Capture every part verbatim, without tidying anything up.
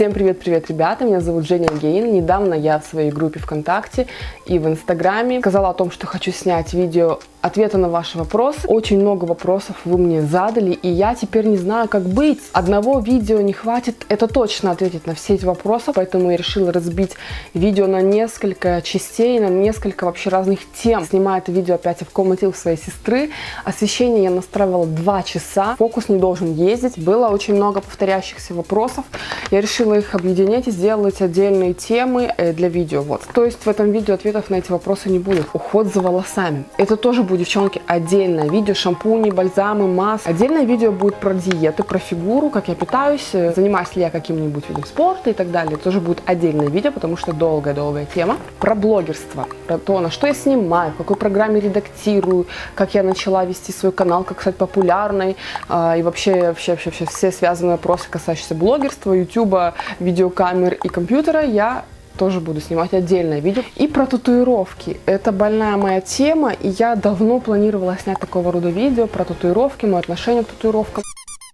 Всем привет-привет, ребята! Меня зовут Женя Гейн. Недавно я в своей группе ВКонтакте и в Инстаграме сказала о том, что хочу снять видео ответа на ваши вопросы. Очень много вопросов вы мне задали, и я теперь не знаю, как быть. Одного видео не хватит, это точно ответить на все эти вопросы, поэтому я решила разбить видео на несколько частей, на несколько вообще разных тем. Снимаю это видео опять в комнате у своей сестры. Освещение я настраивала два часа, фокус не должен ездить. Было очень много повторяющихся вопросов. Я решила их объединить и сделать отдельные темы для видео. Вот. То есть в этом видео ответов на эти вопросы не будет. Уход за волосами. Это тоже будет, девчонки, отдельное видео. Шампуни, бальзамы, маски. Отдельное видео будет про диеты, про фигуру, как я питаюсь, занимаюсь ли я каким-нибудь видом спорта и так далее. Это тоже будет отдельное видео, потому что долгая-долгая тема. Про блогерство, про то, на что я снимаю, в какой программе редактирую, как я начала вести свой канал, как стать популярной, э, и вообще, вообще, вообще, вообще все связанные вопросы, касающиеся блогерства, ютуба, видеокамер и компьютера, я тоже буду снимать отдельное видео. И про татуировки. Это больная моя тема, и я давно планировала снять такого рода видео про татуировки, мое отношение к татуировкам.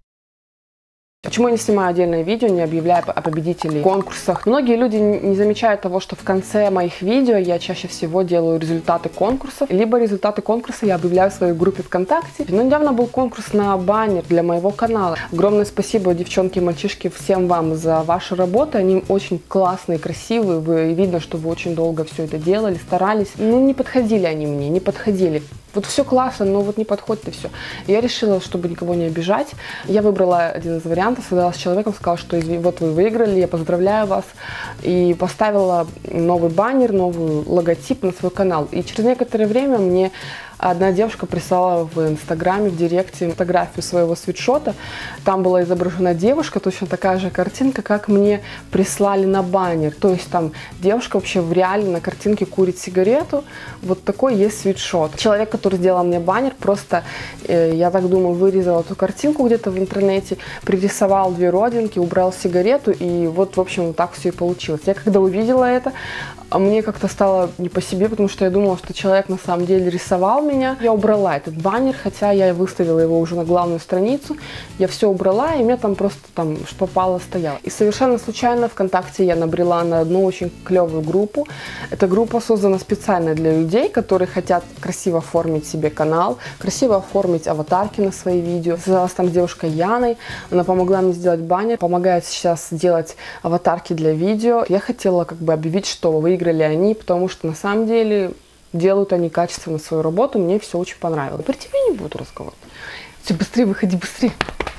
Почему я не снимаю отдельное видео, не объявляю о победителей в конкурсах? Многие люди не замечают того, что в конце моих видео я чаще всего делаю результаты конкурсов, либо результаты конкурса я объявляю в своей группе ВКонтакте. Но недавно был конкурс на баннер для моего канала. Огромное спасибо, девчонки и мальчишки, всем вам за ваши работы. Они очень классные, красивые. Вы, видно, что вы очень долго все это делали, старались. Ну, не подходили они мне, не подходили. Вот все классно, но вот не подходит и все. Я решила, чтобы никого не обижать, я выбрала один из вариантов, связалась с человеком, сказала, что вот вы выиграли, я поздравляю вас. И поставила новый баннер, новый логотип на свой канал. И через некоторое время мне одна девушка прислала в Инстаграме, в директе фотографию своего свитшота. Там была изображена девушка, точно такая же картинка, как мне прислали на баннер. То есть там девушка вообще в реале на картинке курит сигарету. Вот такой есть свитшот. Человек, который сделал мне баннер, просто, э, я так думаю, вырезал эту картинку где-то в интернете, пририсовал две родинки, убрал сигарету, и вот, в общем, вот так все и получилось. Я когда увидела это, мне как-то стало не по себе, потому что я думала, что человек на самом деле рисовал меня. Я убрала этот баннер, хотя я выставила его уже на главную страницу. Я все убрала, и мне там просто там что попало стояло. И совершенно случайно ВКонтакте я набрела на одну очень клевую группу. Эта группа создана специально для людей, которые хотят красиво оформить себе канал, красиво оформить аватарки на свои видео. Связалась там с девушкой Яной, она помогла мне сделать баннер, помогает сейчас делать аватарки для видео. Я хотела как бы объявить, что вы выиграли они, потому что на самом деле делают они качественно свою работу, мне все очень понравилось. Про тебя не буду разговаривать. Все, быстрее выходи, быстрее.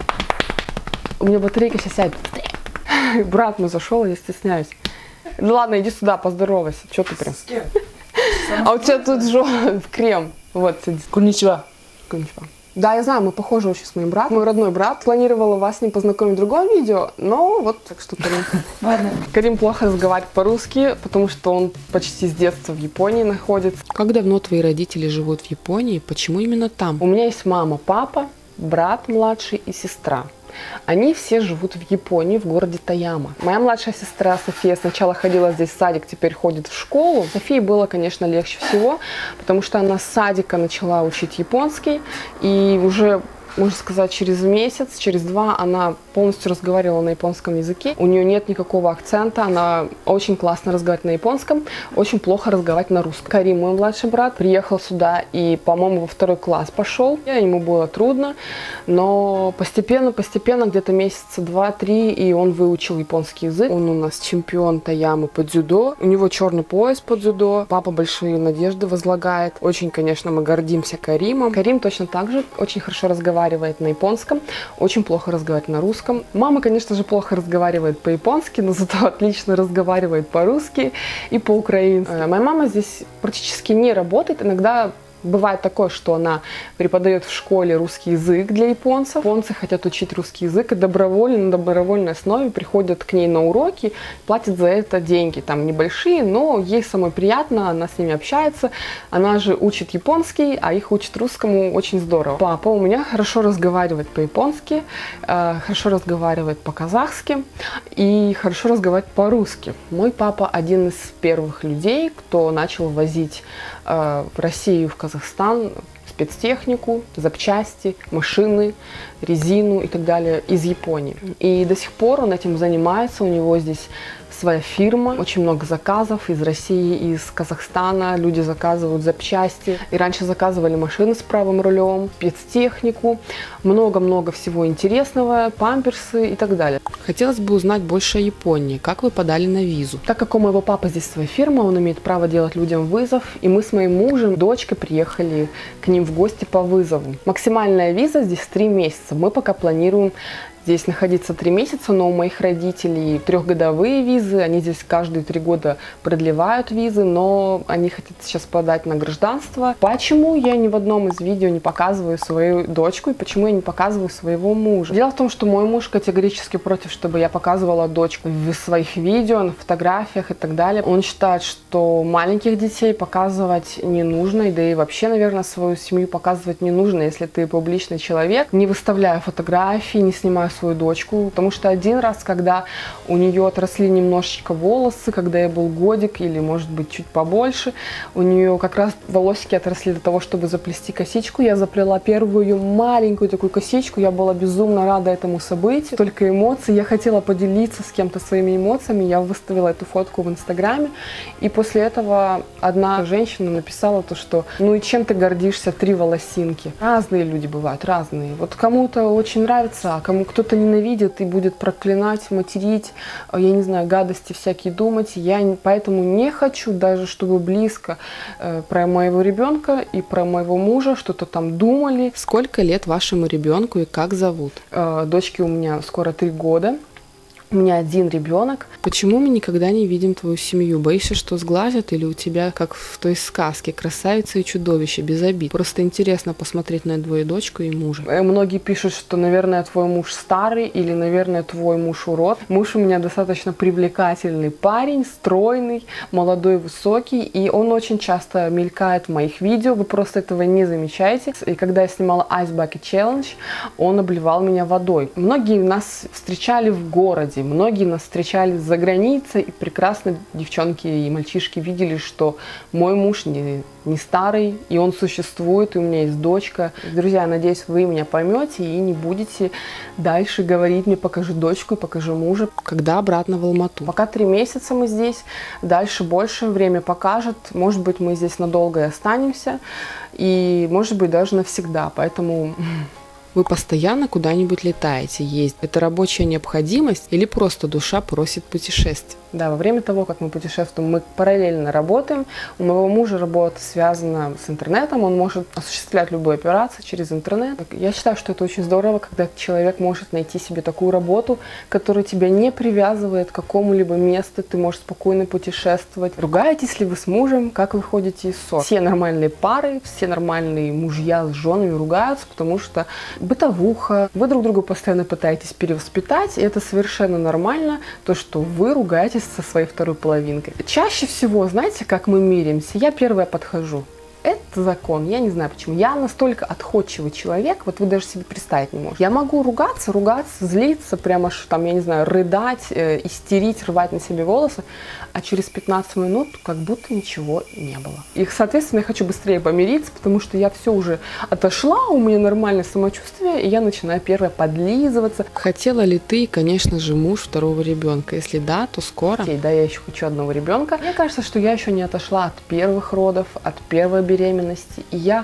У меня батарейка сейчас сядет. Быстрее. Брат мой зашел, я стесняюсь. Ну ладно, иди сюда, поздоровайся. Че ты прям? С кем? А у тебя тут же крем. Вот, сиди. Конничева. Конничева. Да, я знаю, мы похожи очень с моим братом. Мой родной брат. Планировала вас с ним познакомить в другом видео, но вот так что Карим. Ладно. Карим плохо разговаривает по-русски, потому что он почти с детства в Японии находится. Как давно твои родители живут в Японии? Почему именно там? У меня есть мама, папа, брат младший и сестра. Они все живут в Японии, в городе Тояма. Моя младшая сестра София сначала ходила здесь в садик, теперь ходит в школу. Софии было, конечно, легче всего, потому что она с садика начала учить японский, и уже, можно сказать, через месяц, через два она полностью разговаривала на японском языке. У нее нет никакого акцента, она очень классно разговаривает на японском, очень плохо разговаривает на русском. Карим, мой младший брат, приехал сюда и, по-моему, во второй класс пошел. Ему было трудно, но постепенно, постепенно, где-то месяца два-три, и он выучил японский язык. Он у нас чемпион Тоямы по дзюдо. У него черный пояс по дзюдо. Папа большие надежды возлагает. Очень, конечно, мы гордимся Каримом. Карим точно так же очень хорошо разговаривает на японском, очень плохо разговаривает на русском. Мама, конечно же, плохо разговаривает по-японски, но зато отлично разговаривает по-русски и по-украински. Моя мама здесь практически не работает, иногда бывает такое, что она преподает в школе русский язык для японцев. Японцы хотят учить русский язык и добровольно, на добровольной основе приходят к ней на уроки, платят за это деньги. Там небольшие, но ей самой приятно, она с ними общается. Она же учит японский, а их учит русскому очень здорово. Папа у меня хорошо разговаривает по-японски, хорошо разговаривает по-казахски и хорошо разговаривает по-русски. Мой папа один из первых людей, кто начал возить в Россию, в Казахстан спецтехнику, запчасти, машины, резину и так далее из Японии. И до сих пор он этим занимается, у него здесь своя фирма, очень много заказов из России, из Казахстана, люди заказывают запчасти. И раньше заказывали машины с правым рулем, спецтехнику, много-много всего интересного, памперсы и так далее. Хотелось бы узнать больше о Японии. Как вы подали на визу? Так как у моего папы здесь своя фирма, он имеет право делать людям вызов, и мы с моим мужем, дочкой приехали к ним в гости по вызову. Максимальная виза здесь три месяца. Мы пока планируем здесь находиться три месяца, но у моих родителей трехгодовые визы, они здесь каждые три года продлевают визы, но они хотят сейчас подать на гражданство. Почему я ни в одном из видео не показываю свою дочку и почему я не показываю своего мужа? Дело в том, что мой муж категорически против, чтобы я показывала дочку в своих видео, на фотографиях и так далее. Он считает, что маленьких детей показывать не нужно, и да и вообще, наверное, свою семью показывать не нужно, если ты публичный человек. Не выставляю фотографии, не снимаю свою дочку, потому что один раз, когда у нее отросли немножечко волосы, когда я был годик или, может быть, чуть побольше, у нее как раз волосики отросли для того, чтобы заплести косичку. Я заплела первую маленькую такую косичку, я была безумно рада этому событию, только эмоций. Я хотела поделиться с кем-то своими эмоциями, я выставила эту фотку в Инстаграме, и после этого одна женщина написала то, что ну и чем ты гордишься, три волосинки. Разные люди бывают, разные. Вот кому-то очень нравится, а кому кто-то ненавидит и будет проклинать, материть, я не знаю, гадости всякие думать. Я поэтому не хочу даже, чтобы близко э, про моего ребенка и про моего мужа что-то там думали. Сколько лет вашему ребенку и как зовут? Э, дочке у меня скоро три года. У меня один ребенок. Почему мы никогда не видим твою семью? Боишься, что сглазят, или у тебя, как в той сказке, красавица и чудовище, без обид? Просто интересно посмотреть на твою дочку и мужа. Многие пишут, что, наверное, твой муж старый, или, наверное, твой муж урод. Муж у меня достаточно привлекательный парень, стройный, молодой, высокий, и он очень часто мелькает в моих видео, вы просто этого не замечаете. И когда я снимала Ice Bucket Challenge, он обливал меня водой. Многие нас встречали в городе, многие нас встречали за границей, и прекрасно девчонки и мальчишки видели, что мой муж не, не старый, и он существует, и у меня есть дочка. Друзья, надеюсь, вы меня поймете и не будете дальше говорить мне: покажи дочку и покажи мужа. Когда обратно в Алмату? Пока три месяца мы здесь, дальше больше время покажет. Может быть, мы здесь надолго и останемся, и может быть даже навсегда, поэтому... Вы постоянно куда-нибудь летаете, ездите? Это рабочая необходимость или просто душа просит путешествий? Да, во время того, как мы путешествуем, мы параллельно работаем. У моего мужа работа связана с интернетом, он может осуществлять любые операции через интернет. Я считаю, что это очень здорово, когда человек может найти себе такую работу, которая тебя не привязывает к какому-либо месту, ты можешь спокойно путешествовать. Ругаетесь ли вы с мужем, как вы ходите из ссор? Все нормальные пары, все нормальные мужья с женами ругаются, потому что бытовуха, вы друг друга постоянно пытаетесь перевоспитать, и это совершенно нормально, то, что вы ругаетесь со своей второй половинкой. Чаще всего, знаете, как мы миримся? Я первая подхожу. Это закон, я не знаю почему. Я настолько отходчивый человек, вот вы даже себе представить не можете. Я могу ругаться, ругаться, злиться, прямо аж там, я не знаю, рыдать, э, истерить, рвать на себе волосы, а через пятнадцать минут как будто ничего не было. И, соответственно, я хочу быстрее помириться, потому что я все уже отошла, у меня нормальное самочувствие, и я начинаю первая подлизываться. Хотела ли ты, конечно же, муж второго ребенка? Если да, то скоро? Да, я еще хочу одного ребенка. Мне кажется, что я еще не отошла от первых родов, от первой беременности. И я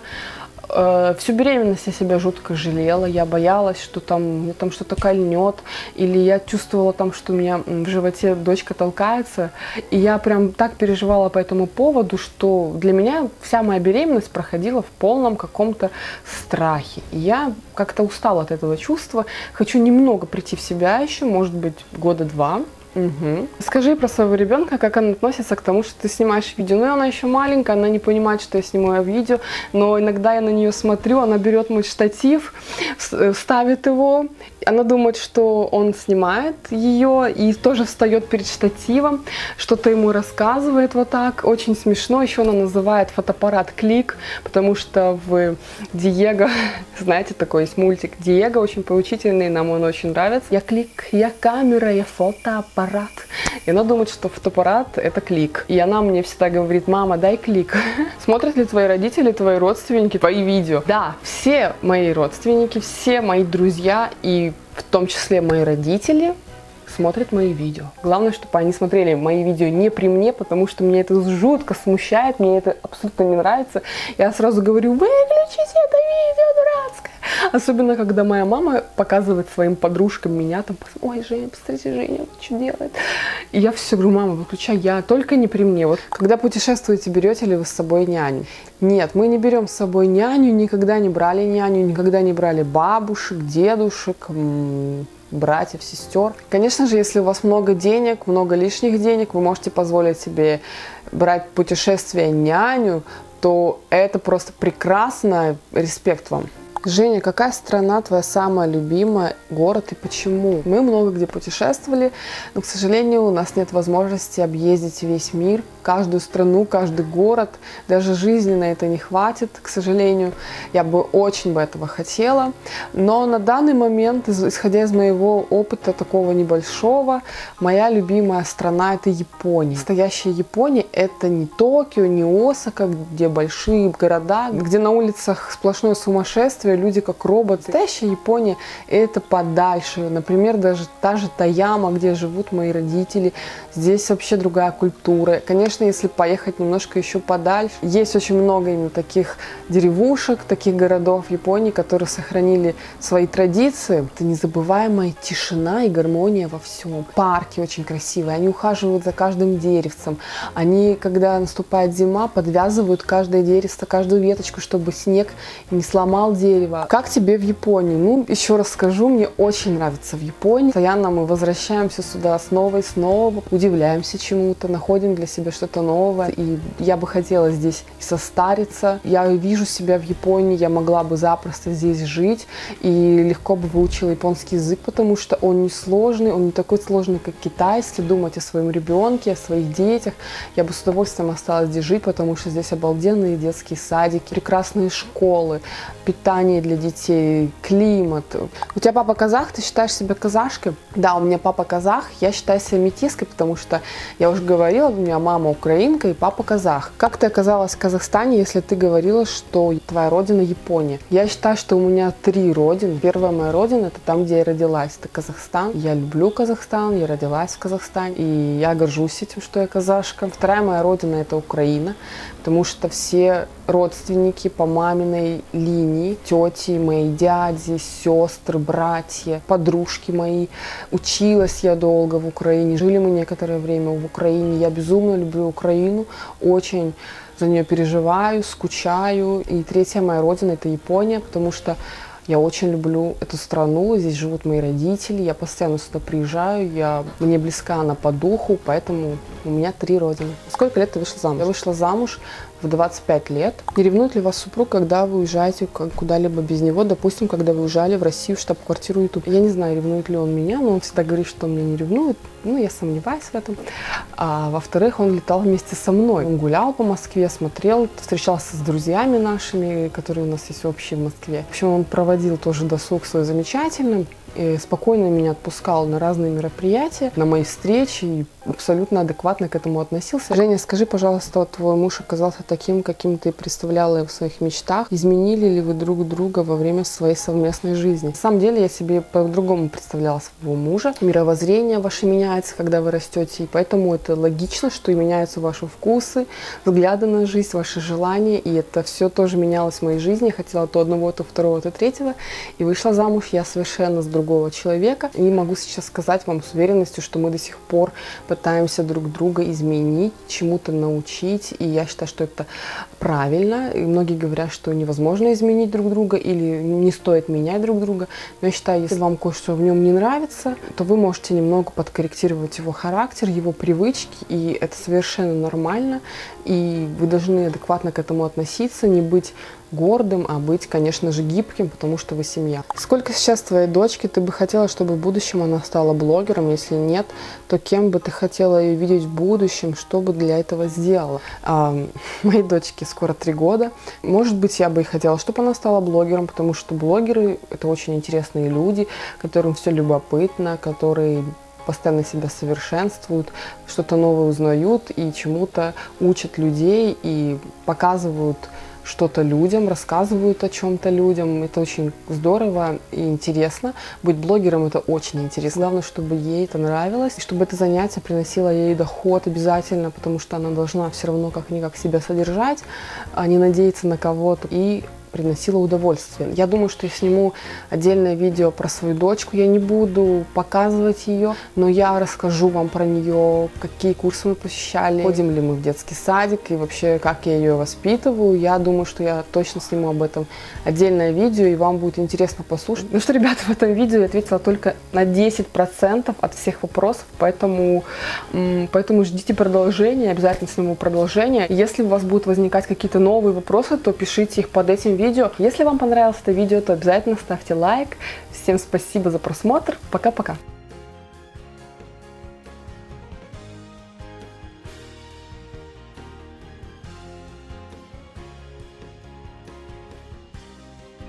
э, всю беременность я себя жутко жалела. Я боялась, что там мне там что-то кольнет, или я чувствовала там, что у меня в животе дочка толкается. И я прям так переживала по этому поводу, что для меня вся моя беременность проходила в полном каком-то страхе. И я как-то устала от этого чувства. Хочу немного прийти в себя еще, может быть, года два. Угу. Скажи про своего ребенка, как она относится к тому, что ты снимаешь видео. Ну, она еще маленькая, она не понимает, что я снимаю видео, но иногда я на нее смотрю, она берет мой штатив, ставит его, она думает, что он снимает ее и тоже встает перед штативом, что-то ему рассказывает вот так. Очень смешно. Еще она называет фотоаппарат Клик, потому что в Диего, знаете, такой есть мультик Диего, очень поучительный, нам он очень нравится. Я Клик, я камера, я фотоаппарат. фотоаппарат. И она думает, что фотоаппарат это клик. И она мне всегда говорит: мама, дай клик. Смотрят ли твои родители, твои родственники твои видео? Да, все мои родственники, все мои друзья и в том числе мои родители смотрят мои видео. Главное, чтобы они смотрели мои видео не при мне, потому что меня это жутко смущает, мне это абсолютно не нравится. Я сразу говорю: выключите это видео дурацкое. Особенно, когда моя мама показывает своим подружкам меня, там: ой, Женя, посмотрите, Женя, что делает. И я все говорю: мама, выключай, я только не при мне. Вот когда путешествуете, берете ли вы с собой няню? Нет, мы не берем с собой няню, никогда не брали няню, никогда не брали бабушек, дедушек, братьев, сестер. Конечно же, если у вас много денег, много лишних денег, вы можете позволить себе брать путешествие няню, то это просто прекрасно, респект вам. Женя, какая страна твоя самая любимая, город и почему? Мы много где путешествовали, но, к сожалению, у нас нет возможности объездить весь мир, каждую страну, каждый город. Даже жизни на это не хватит, к сожалению. Я бы очень бы этого хотела. Но на данный момент, исходя из моего опыта такого небольшого, моя любимая страна – это Япония. Настоящая Япония – это не Токио, не Осака, где большие города, где на улицах сплошное сумасшествие, люди как роботы. Настоящая Япония – это подальше. Например, даже та же Тояма, где живут мои родители. Здесь вообще другая культура. Конечно, если поехать немножко еще подальше, есть очень много именно таких деревушек, таких городов в Японии, которые сохранили свои традиции. Это незабываемая тишина и гармония во всем. Парки очень красивые, они ухаживают за каждым деревцем. Они, когда наступает зима, подвязывают каждое деревце, каждую веточку, чтобы снег не сломал дерево. Как тебе в Японии? Ну, еще раз скажу, мне очень нравится в Японии. Постоянно мы возвращаемся сюда снова и снова, удивляемся чему-то, находим для себя что-то новое. И я бы хотела здесь состариться. Я вижу себя в Японии, я могла бы запросто здесь жить и легко бы выучила японский язык, потому что он не сложный, он не такой сложный, как китайский. Думать о своем ребенке, о своих детях. Я бы с удовольствием осталась здесь жить, потому что здесь обалденные детские садики, прекрасные школы, питание для детей, климат. У тебя папа казах, ты считаешь себя казашкой? Да, у меня папа казах, я считаю себя метиской, потому что я уже говорила, у меня мама украинка и папа казах. Как ты оказалась в Казахстане, если ты говорила, что твоя родина Япония? Я считаю, что у меня три родины. Первая моя родина — это там, где я родилась, это Казахстан. Я люблю Казахстан, я родилась в Казахстане, и я горжусь этим, что я казашка. Вторая моя родина — это Украина, потому что все родственники по маминой линии, тети, мои дяди, сестры, братья, подружки мои. Училась я долго в Украине, жили мы некоторое время в Украине. Я безумно люблю Украину, очень за нее переживаю, скучаю. И третья моя родина — это Япония, потому что я очень люблю эту страну, здесь живут мои родители, я постоянно сюда приезжаю, я, мне близка она по духу, поэтому у меня три родины. Сколько лет ты вышла замуж? Я вышла замуж в двадцать пять лет. Не ревнует ли вас супруг, когда вы уезжаете куда-либо без него? Допустим, когда вы уезжали в Россию, в штаб-квартиру YouTube. Я не знаю, ревнует ли он меня, но он всегда говорит, что он меня не ревнует. Ну, я сомневаюсь в этом. А во-вторых, он летал вместе со мной. Он гулял по Москве, смотрел, встречался с друзьями нашими, которые у нас есть общие в Москве. В общем, он проводил тоже досуг свой замечательный. И спокойно меня отпускал на разные мероприятия, на мои встречи, и абсолютно адекватно к этому относился. Женя, скажи, пожалуйста, твой муж оказался таким, каким ты представляла его в своих мечтах? Изменили ли вы друг друга во время своей совместной жизни? На самом деле, я себе по-другому представляла своего мужа. Мировоззрение ваше меняется, когда вы растете, и поэтому это логично, что и меняются ваши вкусы, взгляды на жизнь, ваши желания, и это все тоже менялось в моей жизни. Я хотела то одного, то второго, то третьего, и вышла замуж я совершенно с другого человека. И могу сейчас сказать вам с уверенностью, что мы до сих пор пытаемся друг друга изменить, чему-то научить, и я считаю, что это правильно. И многие говорят, что невозможно изменить друг друга или не стоит менять друг друга. Но я считаю, если вам кое-что в нем не нравится, то вы можете немного подкорректировать его характер, его привычки, и это совершенно нормально. И вы должны адекватно к этому относиться, не быть гордым, а быть, конечно же, гибким, потому что вы семья. Сколько сейчас твоей дочки ты бы хотела, чтобы в будущем она стала блогером? Если нет, то кем бы ты хотела ее видеть в будущем? Что бы для этого сделала? А, моей дочке скоро три года. Может быть, я бы и хотела, чтобы она стала блогером, потому что блогеры — это очень интересные люди, которым все любопытно, которые постоянно себя совершенствуют, что-то новое узнают и чему-то учат людей и показывают что-то людям, рассказывают о чем-то людям. Это очень здорово и интересно. Быть блогером — это очень интересно. Главное, чтобы ей это нравилось, и чтобы это занятие приносило ей доход обязательно, потому что она должна все равно как-никак себя содержать, а не надеяться на кого-то, и приносила удовольствие. Я думаю, что я сниму отдельное видео про свою дочку. Я не буду показывать ее, но я расскажу вам про нее, какие курсы мы посещали, ходим ли мы в детский садик и вообще, как я ее воспитываю. Я думаю, что я точно сниму об этом отдельное видео, и вам будет интересно послушать. Ну что, ребята, в этом видео я ответила только на десять процентов от всех вопросов, поэтому, поэтому ждите продолжения, обязательно сниму продолжение. Если у вас будут возникать какие-то новые вопросы, то пишите их под этим видео. Видео. Если вам понравилось это видео, то обязательно ставьте лайк. Всем спасибо за просмотр. Пока-пока.